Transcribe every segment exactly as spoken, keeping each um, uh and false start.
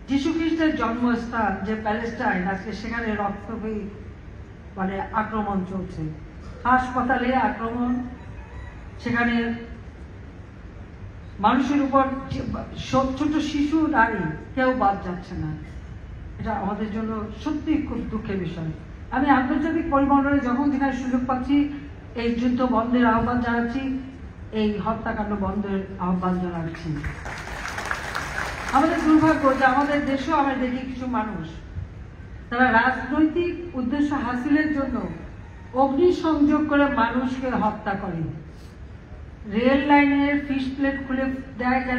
যীশু খ্রিস্টের জন্মস্থান যে প্যালেস্টাইন, আজকে সেখানে রক্ত মানে আক্রমণ চলছে, হাসপাতালে আক্রমণ, সেখানে মানুষের উপর ছোট শিশু নারী কেউ বাদ যাচ্ছে না। এটা আমাদের জন্য সত্যি খুব দুঃখের বিষয়। আমি আন্তর্জাতিক পরিমণ্ডলে যখন যেখানে সুযোগ পাচ্ছি এই যুদ্ধ বন্ধের আহ্বান জানাচ্ছি, এই হত্যাকাণ্ড বন্ধের আহ্বান জানাচ্ছি। আমাদের দুর্ভাগ্য যে আমাদের দেশেও আমরা দেখি কিছু মানুষ তারা রাজনৈতিক উদ্দেশ্য হাসিলের জন্য অগ্নিসংযোগ করে মানুষকে হত্যা করে। রেল লাইনের ফিশ প্লেট খুলে দেয় কেন?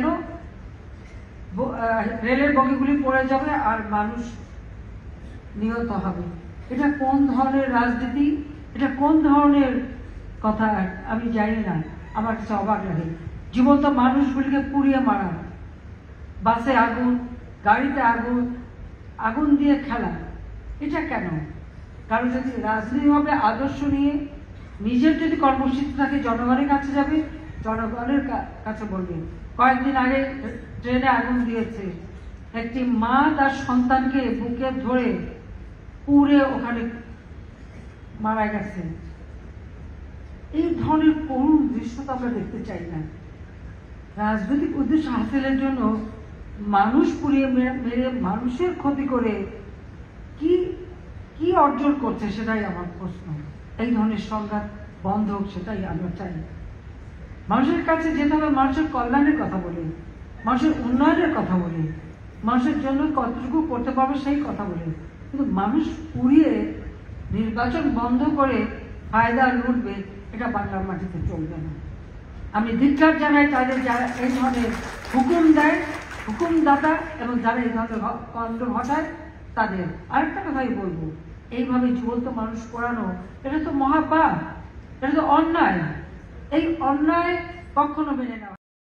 রেলের বগিগুলি পড়ে যাবে আর মানুষ নিহত হবে। এটা কোন ধরনের রাজনীতি? এটা কোন ধরনের কথা আমি জানি না, আমার কাছে অবাক লাগে। জীবন্ত মানুষগুলিকে পুড়িয়ে মারা, বাসে আগুন, গাড়িতে আগুন, আগুন দিয়ে খেলা, এটা কেন? কারণ যদি রাজনীতিভাবে আদর্শ নিয়ে নিজের যদি কর্মসূচি থাকে, জনগণের কাছে যাবে, জনগণের কাছে বলবে। কয়েকদিন আগে ট্রেনে আগুন দিয়েছে, একটি মা তার সন্তানকে বুকে ধরে পুড়ে ওখানে মারা গেছে। এই ধরনের করুণ দৃশ্য তো আমরা দেখতে চাই না। রাজনৈতিক উদ্দেশ্য হাসিলের জন্য মানুষ পুড়িয়ে মেরে মানুষের ক্ষতি করে কি কি অর্জন করছে সেটাই আমার প্রশ্ন। এই ধরনের সংঘাত বন্ধ হোক, সেটাই আমরা চাই। মানুষের কাছে যেতে হবে, মানুষের কল্যাণের কথা বলে, মানুষের উন্নয়নের কথা বলে, মানুষের জন্য কতটুকু করতে পারবে সেই কথা বলে। কিন্তু মানুষ পুড়িয়ে নির্বাচন বন্ধ করে ফায়দা লুটবে, এটা বাংলার মাটিতে চলবে না। আমি ধিক্কার জানাই তাদের যারা এই ধরনের হুকুম দেয়, হুকুমদাতা এবং যারা এই ধরনের কাণ্ড ঘটায় তাদের। আরেকটা কথাই বলবো, এইভাবে জীবন্ত মানুষ পোড়ানো এটা তো মহাপাপ, এটা তো অন্যায়। এই অন্যায় কখনো মেনে নেওয়া